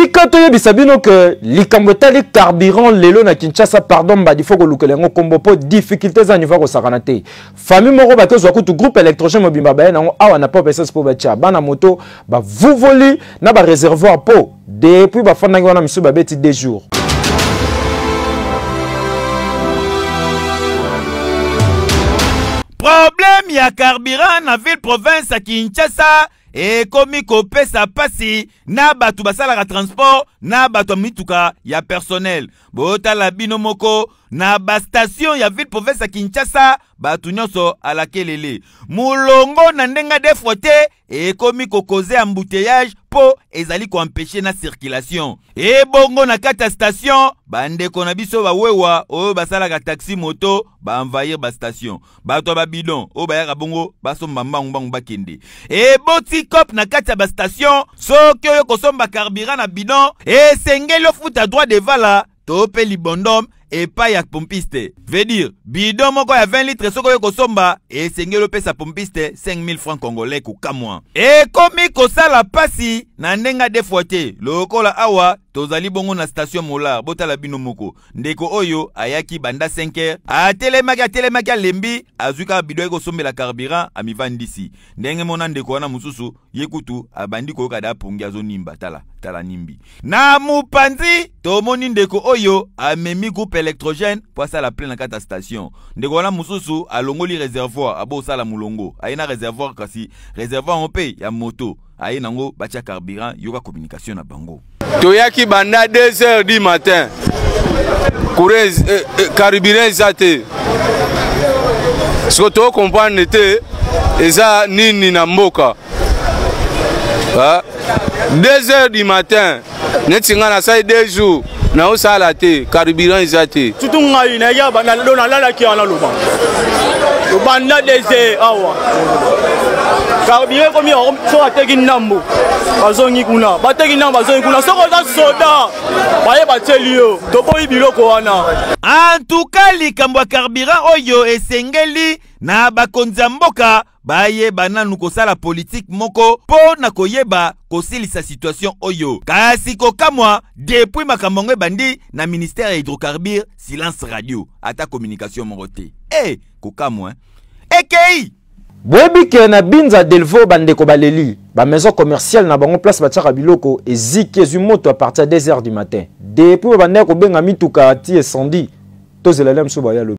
tika toye bisabino que likambo tali carburant lelo na Kinshasa pardon badi foko lukelengo kombo po difficultés za niveau ko sakanate famille moko ba kezwa kutu groupe électrogène mobimba ba na awa na pop essence po ba tia bana moto ba vuvoli na ba réservoir po depuis ba fanda ngona misu ba beti 2 jours. Problème ya carburant na ville province à Kinshasa et komi kopesa pasi na batu basala transport na batu mituka ya personnel bota la bino moko na ba station ya ville province à Kinshasa batu nyonso ala kelele mulongo na ndenga defrote et komi kokoze embouteillage po ezali ko empêcher na circulation et bongo na kata station bande kona biso ba wewa o basala taxi moto ba envahir ba station bato ba bidon o ba ya bongo baso mambangu bangu bakende et boti cop na kata ba station soki oyo kosomba carburant na bidon et sengelo futa droit devant la tope libondom et pas ya pompiste. Veut dire, bidon moko ya 20 litres soko yo kosomba et sengelo pesa pompiste 5000 francs congolais ku kamwa. Et komi kosala pasi na ndenga defote lokola awa tozali bongo na station molar botala bino moko ndeko oyo ayaki banda 5h atelemaki lembi azuka bidon eko sombela carburant amivandisi ndenge mona ndeko wana mususu yekutu abandi koyoka da pongi azonimba tala nimbi na mupanzi tomoni ndeko oyo amemi groupe électrogène po asala plein na kata station ndeko wana mususu alongoli réservoir abo sala mulongo ayina réservoir kasi réservoir mpe ya moto aye nango batia carburant yoka communication na bango toyaki banda 2h du matin courant carburant ezate so to comprendre te eza nini na mboka 2h du matin netinga na sai 2 jours na osala te carburant ezate tutu ngai na ya bana lona lala ki ana loba banda 2h awa carburant komi so ateki nambo bazongi kuna bateki nambo bazongi kuna soko za soda baye batelio toboyi biloko wana en tout cas likambo carburant oyo esengeli na bakonza mboka baye bananu kosala politique moko po na koyeba kosilisa situation oyo kasi kokamwa depuis makambo bandi na ministère ya hydrocarbures silence radio ata communication morote kokamwa ekei Bwebi ke na binza delvo bandeko baleli ba maison commerciale na bango place batiaka biloko eziki ezumoto à partir de 2h du matin depuis bandeko benga mituka ti escendi tozelala mso ba ya